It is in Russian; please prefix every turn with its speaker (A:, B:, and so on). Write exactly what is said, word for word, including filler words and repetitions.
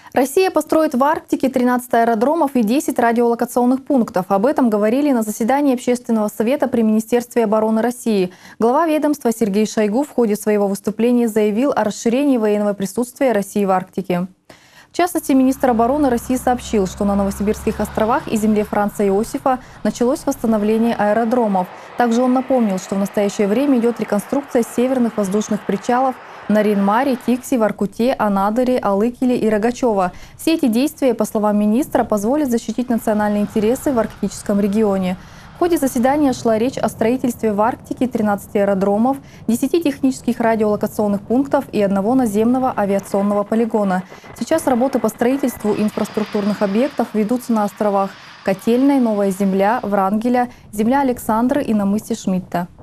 A: Россия построит в Арктике тринадцать аэродромов и десять радиолокационных пунктов. Об этом говорили на заседании Общественного совета при Министерстве обороны России. Глава ведомства Сергей Шойгу в ходе своего выступления заявил о расширении военного присутствия России в Арктике. В частности, министр обороны России сообщил, что на Новосибирских островах и земле Франца Иосифа началось восстановление аэродромов. Также он напомнил, что в настоящее время идет реконструкция северных воздушных причалов на Рин-Маре, Тикси, Воркуте, Анадыре, Алыкеле и Рогачево. Все эти действия, по словам министра, позволят защитить национальные интересы в арктическом регионе. В ходе заседания шла речь о строительстве в Арктике тринадцати аэродромов, десяти технических радиолокационных пунктов и одного наземного авиационного полигона. Сейчас работы по строительству инфраструктурных объектов ведутся на островах Котельной, Новая Земля, Врангеля, Земля Александры и на мысе Шмидта.